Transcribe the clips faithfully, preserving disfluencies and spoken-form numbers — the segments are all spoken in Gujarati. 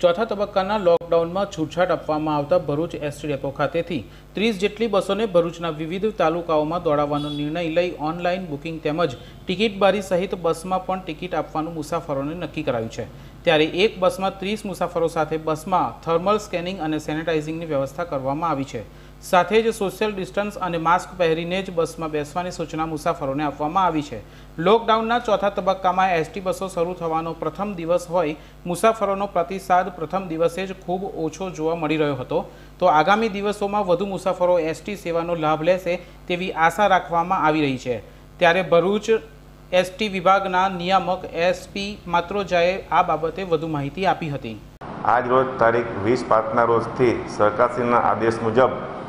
ચોથા તબક્કાના લોકડાઉનમાં છૂટછાટ આપવામાં આવતા ભરૂચ એસટી ડેપો ખાતેથી ત્રીસ જેટલી બસોને ભરૂચના વિવિધ તાલુકાઓમાં દોડાવવાનો નિર્ણય લઈ ઓનલાઈન બુકિંગ તેમજ ટિકિટ બારી સહિત બસમાં પણ ટિકિટ આપવાનું મુસાફરોને નક્કી કરાયું છે। ત્યારે એક બસમાં ત્રીસ મુસાફરો સાથે બસમાં થર્મલ સ્કેનિંગ અને સેનેટાઇઝિંગની વ્યવસ્થા કરવામાં આવી છે। સાથે જ સોશિયલ ડિસ્ટન્સ અને માસ્ક પહેરીને જ બસમાં બેસવાની સૂચના મુસાફરોને આપવામાં આવી છે। લોકડાઉનના ચોથા તબક્કામાં એસટી બસો શરૂ થવાનો પ્રથમ દિવસ હોય મુસાફરોનો પ્રતિસાદ પ્રથમ દિવસે જ ખૂબ ઓછો જોવા મળી રહ્યો હતો, તો આગામી દિવસોમાં વધુ મુસાફરો એસટી સેવાનો લાભ લેશે તેવી આશા રાખવામાં આવી રહી છે। ત્યારે ભરૂચ એસટી વિભાગના નિયામક એસપી માત્રોજાએ આ બાબતે વધુ માહિતી આપી હતી। આજ રોજ તારીખ વીસ પાંચના રોજથી સરકારશ્રીના આદેશ મુજબ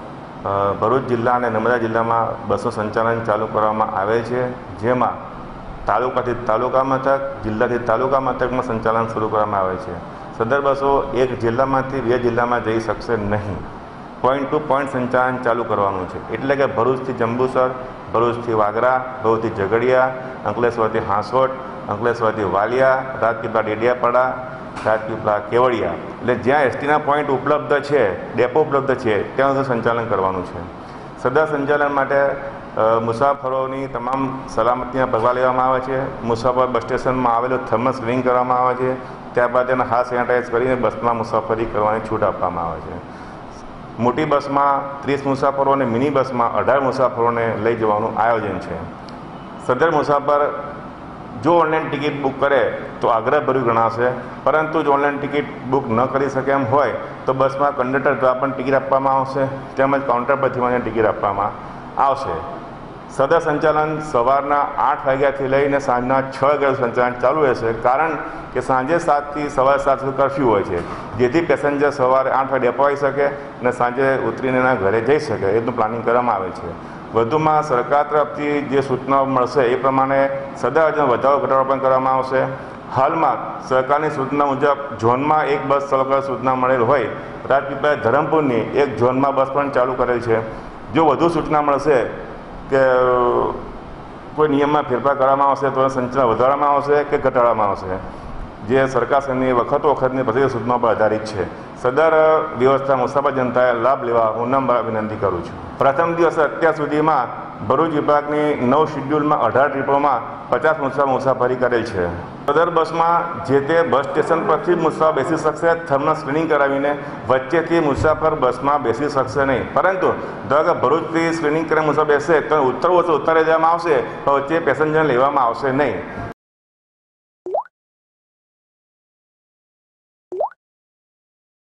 ભરૂચ જિલ્લા અને નર્મદા જિલ્લામાં બસો સંચાલન ચાલુ કરવામાં આવે છે, જેમાં તાલુકાથી તાલુકા મથક, જિલ્લાથી તાલુકા મથકમાં સંચાલન શરૂ કરવામાં આવે છે। સદર બસો એક જિલ્લામાંથી બે જિલ્લામાં જઈ શકશે નહીં। પોઈન્ટ ટુ પોઈન્ટ સંચાલન ચાલુ કરવાનું છે, એટલે કે ભરૂચથી જંબુસર, ભરૂચથી વાગરા, ભરૂચથી ઝઘડિયા, અંકલેશ્વરથી હાંસોટ, અંકલેશ્વરથી વાલિયા, રાજપીપળા ડેડિયાપાડા, રાજપીપળા કેવડિયા, એટલે જ્યાં એસટીના પોઈન્ટ ઉપલબ્ધ છે, ડેપો ઉપલબ્ધ છે, ત્યાં સુધી સંચાલન કરવાનું છે। સદર સંચાલન માટે મુસાફરોની તમામ સલામતીના પગલાં લેવામાં આવે છે। મુસાફર બસ સ્ટેશનમાં આવેલું થર્મલ સ્ક્રીનિંગ કરવામાં આવે છે, ત્યારબાદ તેને હાથ સેનેટાઈઝ કરીને બસમાં મુસાફરી કરવાની છૂટ આપવામાં આવે છે। મોટી બસમાં ત્રીસ મુસાફરો અને મિની બસમાં અઢાર મુસાફરોને લઈ જવાનું આયોજન છે। સદર મુસાફર જો ઓનલાઈન ટિકિટ બુક કરે તો આગ્રહભર્યું ગણાશે, પરંતુ જો ઓનલાઈન ટિકિટ બુક ન કરી શકે એમ હોય તો બસમાં કંડક્ટર દ્વારા પણ ટિકિટ આપવામાં આવશે, તેમજ કાઉન્ટર પરથી મને ટિકિટ આપવામાં આવશે। સદર સંચાલન સવારના આઠ વાગ્યાથી લઈને સાંજના છ વાગ્યા સંચાલન ચાલુ રહેશે, કારણ કે સાંજે સાતથી સવારે સાત સુધી કરફ્યુ હોય છે, જેથી પેસેન્જર સવારે આઠ વાગે ડેપો આવી શકે અને સાંજે ઉતરીને એના ઘરે જઈ શકે એટલું પ્લાનિંગ કરવામાં આવે છે। વધુમાં સરકાર તરફથી જે સૂચનાઓ મળશે એ પ્રમાણે સદર વધારો ઘટાડો પણ કરવામાં આવશે। હાલમાં સરકારની સૂચના મુજબ ઝોનમાં એક બસ ચાલુ કરવા સૂચના મળેલ હોય, રાજપીપળા ધરમપુરની એક ઝોનમાં બસ પણ ચાલુ કરેલ છે। જો વધુ સૂચના મળશે કે કોઈ નિયમમાં ફેરફાર કરવામાં આવશે તો સંચાલન વધારવામાં આવશે કે ઘટાડવામાં આવશે, જે સરકારશ્રીની વખતો વખતની પ્રતિનિધિ સૂચનાઓ પર આધારિત છે। સદર વ્યવસ્થા મુસાફર જનતાએ લાભ લેવા હું નમ્ર વિનંતી કરું છું। પ્રથમ દિવસે અત્યાર સુધીમાં ભરૂચ વિભાગની નવ શિડ્યુલમાં અઢાર ટ્રીપોમાં પચાસ મુસાફર મુસાફરી કરેલ છે। સદર બસમાં જે તે બસ સ્ટેશન પરથી મુસાફર બેસી શકશે, થર્મલ સ્ક્રીનિંગ કરાવીને વચ્ચેથી મુસાફર બસમાં બેસી શકશે નહીં, પરંતુ ધારો કે ભરૂચથી સ્ક્રીનિંગ કરીને મુસાફર બેસે તો ઉત્તર વચ્ચે ઉતારી દેવામાં આવશે, તો વચ્ચે પેસેન્જરને લેવામાં આવશે નહીં।